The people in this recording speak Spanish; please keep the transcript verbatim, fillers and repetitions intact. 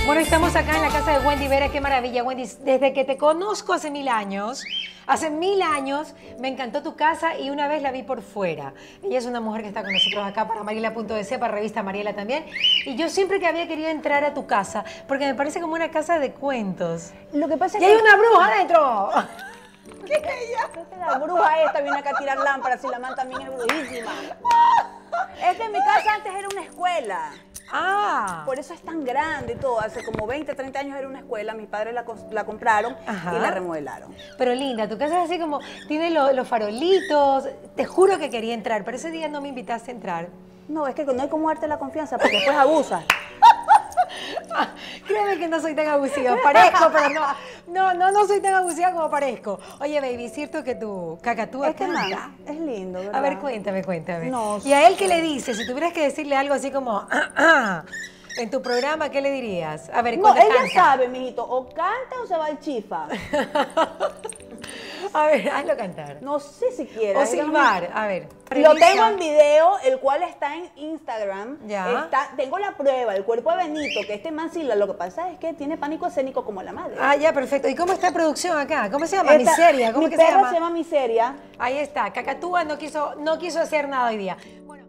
Bueno, estamos acá en la casa de Wendy Vera. Qué maravilla, Wendy. Desde que te conozco hace mil años, hace mil años, me encantó tu casa y una vez la vi por fuera. Ella es una mujer que está con nosotros acá para Mariela punto de ce, para Revista Mariela también. Y yo siempre que había querido entrar a tu casa, porque me parece como una casa de cuentos. Lo que pasa es ¡Y que... hay una bruja adentro! ¿Qué es ella? La bruja esta viene acá a tirar lámparas y la man también es brujísima. Es que mi casa antes era una escuela. Ah. Por eso es tan grande y todo. Hace como veinte, treinta años era una escuela. Mis padres la, la compraron. Ajá. Y la remodelaron. Pero linda, tu casa es así como, tiene lo, los farolitos. Te juro que quería entrar, pero ese día no me invitaste a entrar. No, es que no hay como darte la confianza porque después abusas. Créeme que no soy tan abusiva, parezco, pero no, no, no, no soy tan abusiva como parezco. Oye, baby, ¿es cierto que tu cacatúa es que canta? Man, es lindo, ¿verdad? A ver, cuéntame, cuéntame. No, ¿Y a él qué le dices? Si tuvieras que decirle algo así como, ah, ah, en tu programa, ¿qué le dirías? A ver, no, ella canta. sabe, mijito, o canta o se va al chifa. A ver, hazlo cantar. No sé si quiere. O silbar, a ver. Lo tengo en video, el cual está en Instagram. Ya. Está, tengo la prueba, el cuerpo de Benito, que este man sí, lo que pasa es que tiene pánico escénico como la madre. Ah, ya, perfecto. ¿Y cómo está la producción acá? ¿Cómo se llama? Esta, Miseria. ¿Cómo mi que se perra llama? se llama Miseria. Ahí está. Cacatúa no quiso, no quiso hacer nada hoy día. Bueno,